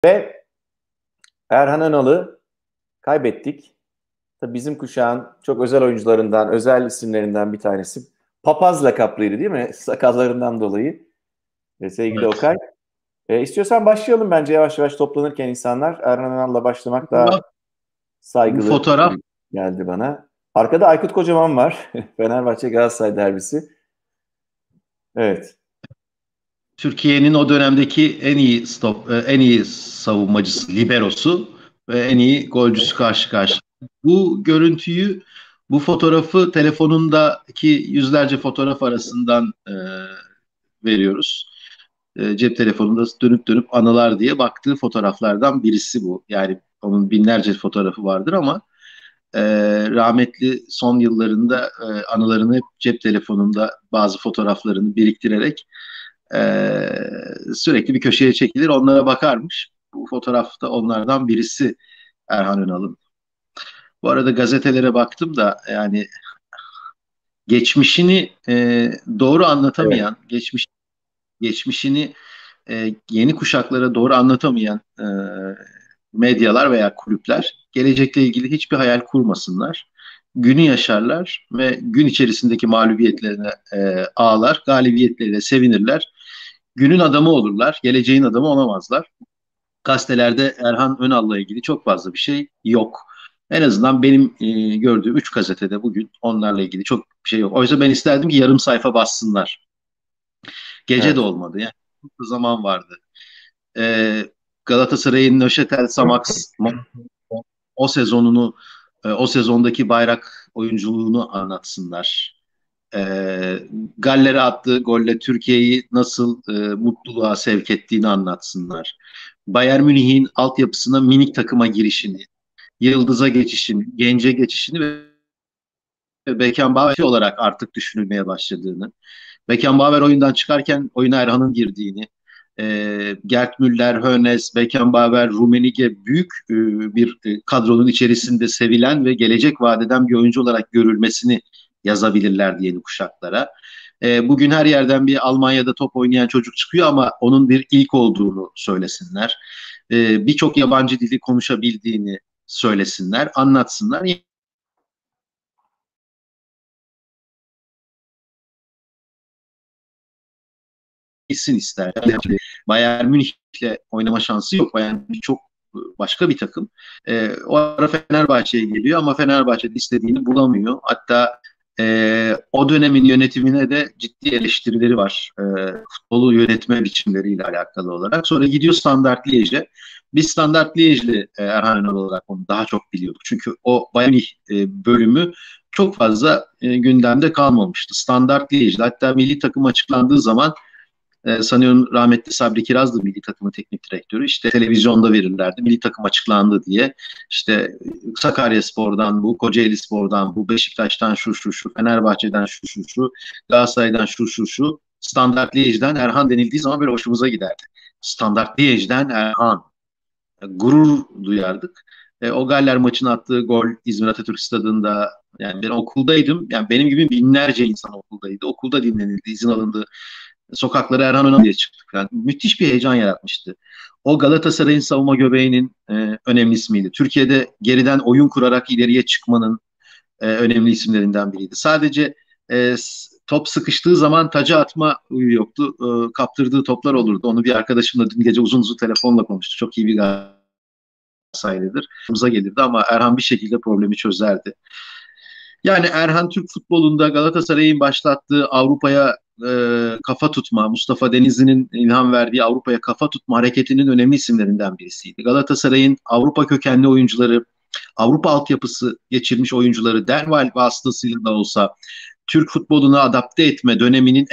Ve Erhan Önal'ı kaybettik. Tabii bizim kuşağın çok özel oyuncularından, özel isimlerinden bir tanesi. Papaz lakaplıydı değil mi? Sakallarından dolayı. Sevgili Evet. Okay. İstiyorsan başlayalım bence yavaş yavaş toplanırken insanlar. Erhan Önal'la Bu başlamak fotoğraf, daha bu saygılı fotoğraf gibi geldi bana. Arkada Aykut Kocaman var. Fenerbahçe Galatasaray derbisi. Evet. Türkiye'nin o dönemdeki en iyi savunmacısı, liberosu ve en iyi golcüsü karşı karşıya. Bu görüntüyü, bu fotoğrafı telefonundaki yüzlerce fotoğraf arasından veriyoruz. Cep telefonunda dönüp dönüp anılar diye baktığı fotoğraflardan birisi bu. Yani onun binlerce fotoğrafı vardır ama e, rahmetli son yıllarında anılarını hep cep telefonunda bazı fotoğraflarını biriktirerek sürekli bir köşeye çekilir, onlara bakarmış. Bu fotoğrafta onlardan birisi Erhan Önal'ın. Bu arada gazetelere baktım da yani geçmişini doğru Evet. anlatamayan, geçmişini yeni kuşaklara doğru anlatamayan medyalar veya kulüpler gelecekle ilgili hiçbir hayal kurmasınlar. Günü yaşarlar ve gün içerisindeki mağlubiyetlerine ağlar, galibiyetleriyle sevinirler. Günün adamı olurlar, geleceğin adamı olamazlar. Gazetelerde Erhan Önal'la ilgili çok fazla bir şey yok. En azından benim gördüğüm 3 gazetede bugün onlarla ilgili çok bir şey yok. Oysa ben isterdim ki yarım sayfa bassınlar. Gece de Evet. olmadı yani. Çok zaman vardı. E, Galatasaray'ın Nöşetel Samax o sezonunu, o sezondaki bayrak oyunculuğunu anlatsınlar. E, Galler'e attığı golle Türkiye'yi nasıl mutluluğa sevk ettiğini anlatsınlar. Bayern Münih'in altyapısına minik takıma girişini, yıldıza geçişini, gence geçişini ve Beckenbauer olarak artık düşünülmeye başladığını, Beckenbauer oyundan çıkarken oyuna Erhan'ın girdiğini, Gerd Müller, Hoeneß, Beckenbauer, Rummenigge büyük bir kadronun içerisinde sevilen ve gelecek vadeden bir oyuncu olarak görülmesini yazabilirler diye kuşaklara. Bugün her yerden bir Almanya'da top oynayan çocuk çıkıyor ama onun bir ilk olduğunu söylesinler. Birçok yabancı dili konuşabildiğini söylesinler, anlatsınlar. Gitsin ister. Yani Bayern Münih'le oynama şansı yok. Bayern Münih çok başka bir takım. O ara Fenerbahçe'ye geliyor ama Fenerbahçe'de istediğini bulamıyor. Hatta o dönemin yönetimine de ciddi eleştirileri var. Futbolu yönetme biçimleriyle alakalı olarak. Sonra gidiyor Standart Liège'e. Biz Standart Liège'li Erhan Önal olarak onu daha çok biliyorduk. Çünkü o Bayern Münih bölümü çok fazla gündemde kalmamıştı. Standart Liège'de hatta milli takım açıklandığı zaman sanıyorum rahmetli Sabri Kiraz'dı milli takımın teknik direktörü. İşte televizyonda verirlerdi. Milli takım açıklandı diye. İşte Sakaryaspor'dan bu, Kocaelispor'dan bu, Beşiktaş'tan şu şu şu, Fenerbahçe'den şu şu şu, Galatasaray'dan şu şu şu, Standart Liège'den Erhan denildiği zaman böyle hoşumuza giderdi. Standart Liège'den Erhan. Gurur duyardık. O Galler maçını attığı gol İzmir Atatürk Stadı'nda, yani ben okuldaydım. Yani benim gibi binlerce insan okuldaydı. Okulda dinlenildi, izin alındı. Sokaklara Erhan Önal diye çıktık. Yani müthiş bir heyecan yaratmıştı. O Galatasaray'ın savunma göbeğinin önemli ismiydi. Türkiye'de geriden oyun kurarak ileriye çıkmanın önemli isimlerinden biriydi. Sadece top sıkıştığı zaman taca atma huyu yoktu. Kaptırdığı toplar olurdu. Onu bir arkadaşımla dün gece uzun uzun telefonla konuştu. Çok iyi bir Galatasaraylıdır. Bize gelirdi ama Erhan bir şekilde problemi çözerdi. Yani Erhan Türk futbolunda Galatasaray'ın başlattığı Avrupa'ya kafa tutma, Mustafa Denizli'nin ilham verdiği Avrupa'ya kafa tutma hareketinin önemli isimlerinden birisiydi. Galatasaray'ın Avrupa kökenli oyuncuları, Avrupa altyapısı geçirmiş oyuncuları derhal vasıtasıyla da olsa Türk futboluna adapte etme döneminin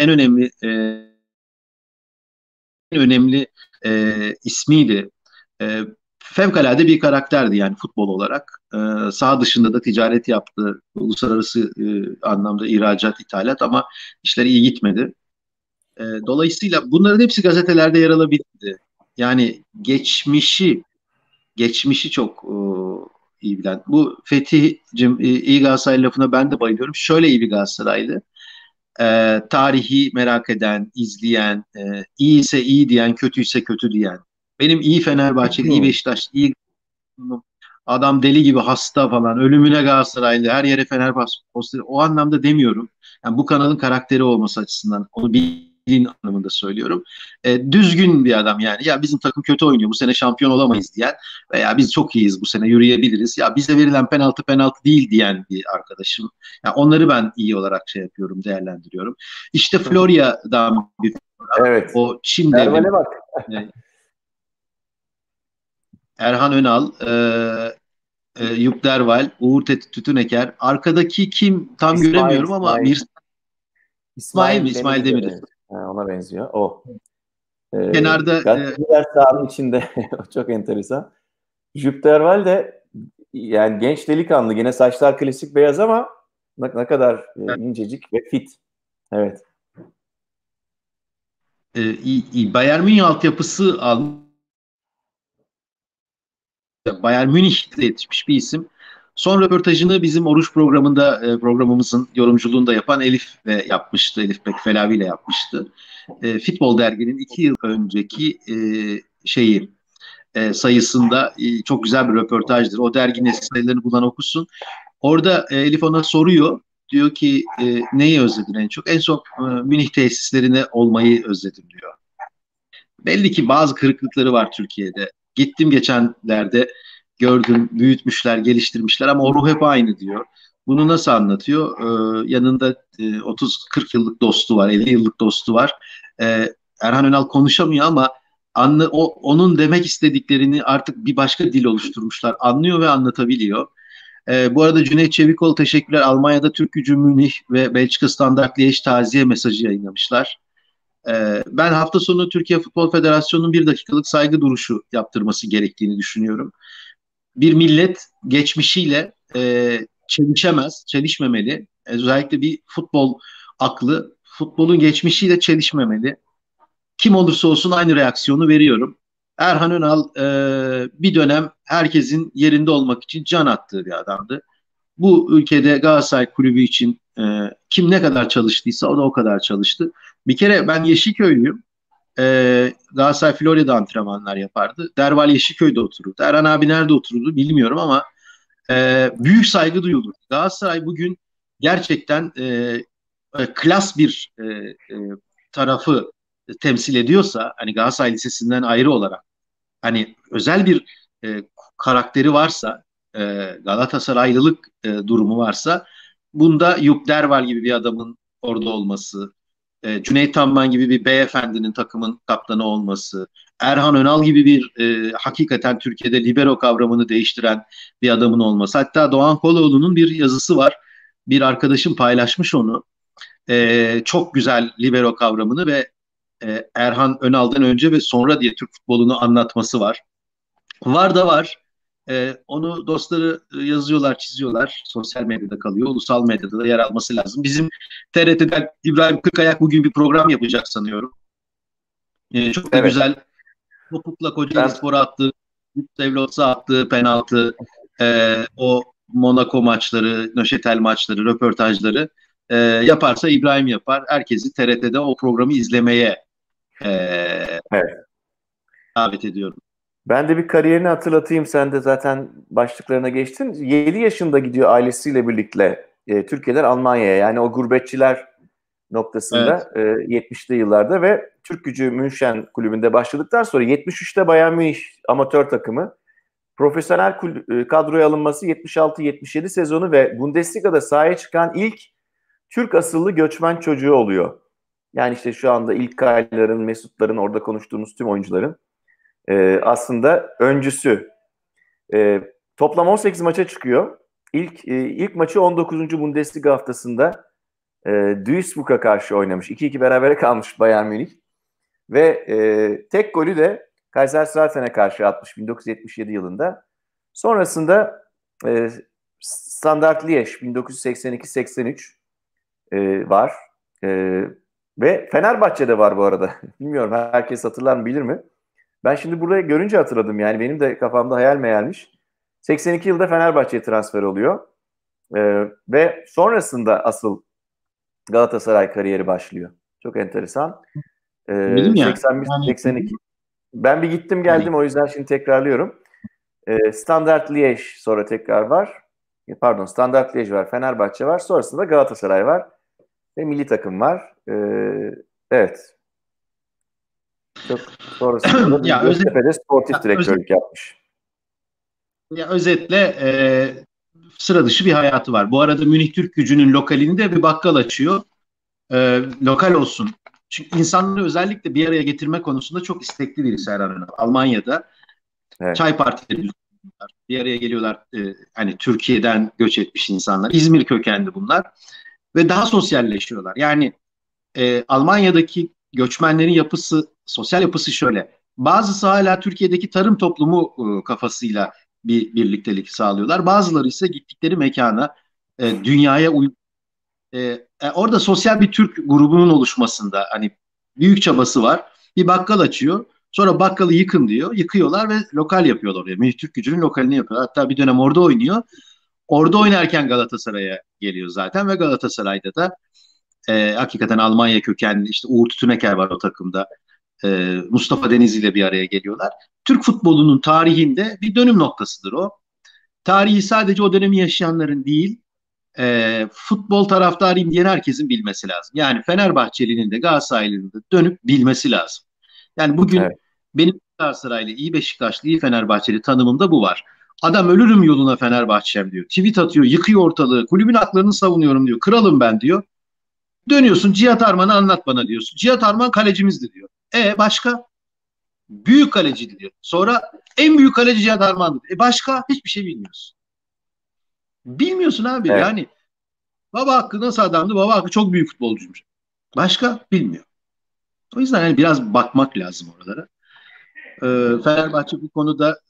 en önemli ismiydi. E, Fevkalade bir karakterdi yani futbol olarak. Sağ dışında da ticaret yaptı. Uluslararası anlamda ihracat, ithalat ama işler iyi gitmedi. Dolayısıyla bunların hepsi gazetelerde yer alabildi. Yani geçmişi çok iyi bilen. Bu Fethi'cim iyi Galatasaray lafına ben de bayılıyorum. Şöyle iyi bir Galatasaraylı. Tarihi merak eden, izleyen, iyi ise iyi diyen, kötüyse kötü diyen. Benim iyi Fenerbahçeli, iyi Beşiktaş, iyi adam deli gibi hasta falan, ölümüne Galatasaraylı, her yere Fenerbahçe posteri. O anlamda demiyorum. Yani bu kanalın karakteri olması açısından onu bildiğin anlamında söylüyorum. Düzgün bir adam yani. Ya bizim takım kötü oynuyor, bu sene şampiyon olamayız diyen veya biz çok iyiyiz, bu sene yürüyebiliriz. Ya bize verilen penaltı penaltı değil diyen bir arkadaşım. Yani onları ben iyi olarak şey yapıyorum, değerlendiriyorum. İşte Florya'dan bir Evet. o Çin devrimi. Erval'e bak. Erhan Önal, Yup Derval, Uğur Tütüneker. Arkadaki kim tam İsmail, göremiyorum ama İsmail. İsmail mi? İsmail İsmail Demirci'ye Demir. benziyor. Ha, ona benziyor. O. Kenarda Gazeteciler sahanın içinde. O çok enteresan. Jupp Derwal de yani genç delikanlı. Yine saçlar klasik beyaz ama ne kadar incecik ve fit. Evet. Bayern Münih altyapısı almış. Bayern Münih'te yetişmiş bir isim. Son röportajını bizim Oruç programında programımızın yorumculuğunda yapan Elif yapmıştı. Elif Bekfelavi ile yapmıştı. Futbol Dergi'nin 2 yıl önceki şeyi sayısında çok güzel bir röportajdır. O derginin eserlerini bulan okusun. Orada Elif ona soruyor. Diyor ki neyi özledin en çok? En çok Münih tesislerine olmayı özledim diyor. Belli ki bazı kırıklıkları var Türkiye'de. Gittim geçenlerde gördüm, büyütmüşler, geliştirmişler ama o ruh hep aynı diyor. Bunu nasıl anlatıyor? Yanında 30-40 yıllık dostu var, 50 yıllık dostu var. Erhan Önal konuşamıyor ama onun demek istediklerini artık bir başka dil oluşturmuşlar. Anlıyor ve anlatabiliyor. Bu arada Cüneyt Çevikol teşekkürler. Almanya'da Türk Gücü Münih ve Belçika Standart Liège taziye mesajı yayınlamışlar. Ben hafta sonu Türkiye Futbol Federasyonu'nun 1 dakikalık saygı duruşu yaptırması gerektiğini düşünüyorum. Bir millet geçmişiyle çelişemez, çelişmemeli. Özellikle bir futbol aklı futbolun geçmişiyle çelişmemeli. Kim olursa olsun aynı reaksiyonu veriyorum. Erhan Önal bir dönem herkesin yerinde olmak için can attığı bir adamdı. Bu ülkede Galatasaray Kulübü için kim ne kadar çalıştıysa o da o kadar çalıştı. Bir kere ben Yeşilköylüyüm. Galatasaray Florya'da antrenmanlar yapardı. Derval Yeşilköy'de otururdu. Erhan abi nerede otururdu bilmiyorum ama büyük saygı duyuldu. Galatasaray bugün gerçekten klas bir tarafı temsil ediyorsa, hani Galatasaray Lisesi'nden ayrı olarak, hani özel bir karakteri varsa, Galatasaraylılık durumu varsa, bunda Yup Derval gibi bir adamın orada olması, Cüneyt Tanman gibi bir beyefendinin takımın kaptanı olması, Erhan Önal gibi bir hakikaten Türkiye'de libero kavramını değiştiren bir adamın olması. Hatta Doğan Koloğlu'nun bir yazısı var. Bir arkadaşım paylaşmış onu. Çok güzel libero kavramını ve Erhan Önal'dan önce ve sonra diye Türk futbolunu anlatması var. Var da var. Onu dostları yazıyorlar, çiziyorlar. Sosyal medyada kalıyor. Ulusal medyada da yer alması lazım. Bizim TRT'den İbrahim Kırkayak bugün bir program yapacak sanıyorum. Çok da Evet. güzel. Topukla Kocaeli Ben Spor'a attığı, Devlot'a attığı penaltı, o Monaco maçları, Nöşetel maçları, röportajları yaparsa İbrahim yapar. Herkesi TRT'de o programı izlemeye e, evet. davet ediyorum. Ben de bir kariyerini hatırlatayım. Sen de zaten başlıklarına geçtin. 7 yaşında gidiyor ailesiyle birlikte Türkiye'den Almanya'ya. Yani o gurbetçiler Evet. noktasında 70'li yıllarda ve Türk Gücü München kulübünde başladıktan sonra 73'te Bayern Münih amatör takımı profesyonel kadroya alınması 76-77 sezonu ve Bundesliga'da sahaya çıkan ilk Türk asıllı göçmen çocuğu oluyor. Yani işte şu anda İlkay'ların, Mesut'ların orada konuştuğumuz tüm oyuncuların aslında öncüsü. Toplam 18 maça çıkıyor. İlk maçı 19. Bundesliga haftasında Duisburg'a karşı oynamış. 2-2 berabere kalmış Bayern Münih. Ve tek golü de Kaiserslauter'e karşı atmış 1977 yılında. Sonrasında Standard Liège 1982-83 var. E, ve Fenerbahçe'de var bu arada. Bilmiyorum herkes hatırlar mı bilir mi? Ben şimdi burayı görünce hatırladım yani. Benim de kafamda hayal meyalmiş. 82 yılda Fenerbahçe'ye transfer oluyor. Ve sonrasında asıl Galatasaray kariyeri başlıyor. Çok enteresan. Dedim ya, yani 81-82. Ben bir gittim Hani geldim, o yüzden şimdi tekrarlıyorum. Standard Liège sonra tekrar var. Pardon, Standard Liège var, Fenerbahçe var. Sonrasında Galatasaray var ve milli takım var. Evet. Çok sonrasında da bir ya özet Göztepe'de sportif ya, özet direktörlük yapmış. ya özetle sıra dışı bir hayatı var. Bu arada Münih Türk Gücü'nün lokalinde bir bakkal açıyor. Lokal olsun. Çünkü insanları özellikle bir araya getirme konusunda çok istekli biri Serhan Önal. Almanya'da Evet. çay partileri düzenliyorlar. Bir araya geliyorlar, hani Türkiye'den göç etmiş insanlar. İzmir kökenli bunlar. Ve daha sosyalleşiyorlar. Yani Almanya'daki göçmenlerin yapısı, sosyal yapısı şöyle. Bazısı hala Türkiye'deki tarım toplumu kafasıyla bir birliktelik sağlıyorlar. Bazıları ise gittikleri mekana, dünyaya orada sosyal bir Türk grubunun oluşmasında hani büyük çabası var. Bir bakkal açıyor. Sonra bakkalı yıkın diyor. Yıkıyorlar ve lokal yapıyorlar oraya. Münih Türk Gücü'nün lokalini yapıyorlar. Hatta bir dönem orada oynuyor. Orada oynarken Galatasaray'a geliyor zaten ve Galatasaray'da da hakikaten Almanya kökenli işte Uğur Tütüneker var o takımda. Mustafa Denizli ile bir araya geliyorlar. Türk futbolunun tarihinde bir dönüm noktasıdır o. Tarihi sadece o dönemi yaşayanların değil, futbol taraftarıyım diyen herkesin bilmesi lazım. Yani Fenerbahçeli'nin de Galatasaraylı'nın da dönüp bilmesi lazım. Yani bugün Evet. benim Galatasaraylı, iyi Beşiktaşlı, iyi Fenerbahçeli tanımımda bu var. Adam ölürüm yoluna Fenerbahçem diyor. Tweet atıyor, yıkıyor ortalığı. Kulübün haklarını savunuyorum diyor. Kralım ben diyor. Dönüyorsun Cihat Arman'ı anlat bana diyorsun. Cihat Arman kalecimizdi diyor. Başka? Büyük kaleciydi diyor. Sonra en büyük kaleci Cihat Arman'dı. Başka? Hiçbir şey bilmiyorsun. Bilmiyorsun abi. Evet. Yani baba Hakkı nasıl adamdı? Baba Hakkı çok büyük futbolcuymuş. Başka? Bilmiyor. O yüzden yani biraz bakmak lazım oralara. Fenerbahçe bu konuda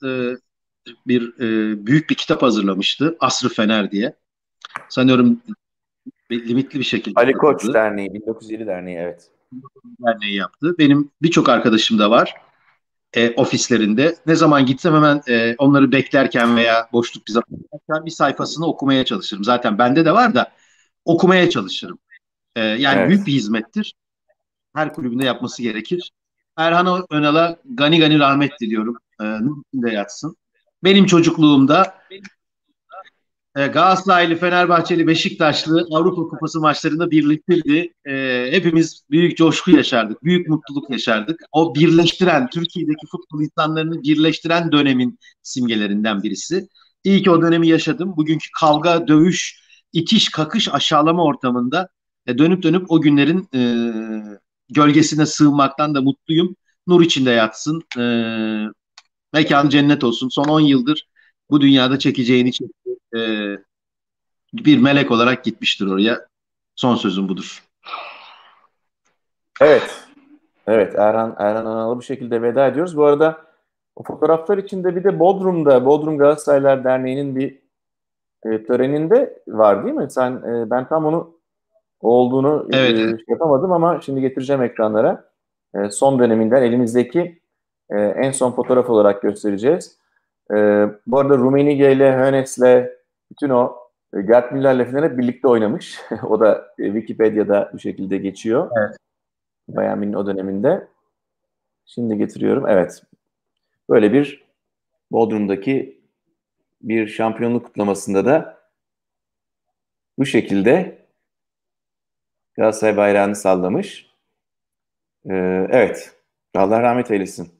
büyük bir kitap hazırlamıştı. Asr-ı Fener diye. Sanıyorum limitli bir şekilde Ali Koç satıldı. Derneği, 1907 Derneği, evet. Derneği yaptı. Benim birçok arkadaşım da var ofislerinde. Ne zaman gitsem hemen onları beklerken veya boşluk bir zaman bir sayfasını okumaya çalışırım. Zaten bende de var da okumaya çalışırım. Yani büyük Evet. bir hizmettir. Her kulübünde yapması gerekir. Erhan Önal'a gani gani rahmet diliyorum. Nur içinde yatsın. Benim çocukluğumda Galatasaraylı, Fenerbahçeli, Beşiktaşlı Avrupa Kupası maçlarında birlikteydi. Hepimiz büyük coşku yaşardık, büyük mutluluk yaşardık. O birleştiren, Türkiye'deki futbol insanlarını birleştiren dönemin simgelerinden birisi. İyi ki o dönemi yaşadım. Bugünkü kavga, dövüş, itiş, kakış, aşağılama ortamında dönüp dönüp o günlerin gölgesine sığınmaktan da mutluyum. Nur içinde yatsın. Mekan cennet olsun. Son 10 yıldır bu dünyada çekeceğini çekti. Bir melek olarak gitmiştir oraya. Son sözüm budur. Evet. Evet. Erhan Anal'a bu şekilde veda ediyoruz. Bu arada o fotoğraflar içinde bir de Bodrum Galatasaraylar Derneği'nin bir töreninde var değil mi? Ben tam onu olduğunu Evet, evet. şey yapamadım ama şimdi getireceğim ekranlara. Son döneminden elimizdeki en son fotoğraf olarak göstereceğiz. Bu arada Rummenigge ile Hönes'le bütün o Gerd Müller'le falan hep birlikte oynamış. O da Wikipedia'da bu şekilde geçiyor. Evet. Bayern Münih'in o döneminde. Şimdi getiriyorum. Evet. Böyle bir Bodrum'daki bir şampiyonluk kutlamasında da bu şekilde Galatasaray bayrağını sallamış. Evet. Allah rahmet eylesin.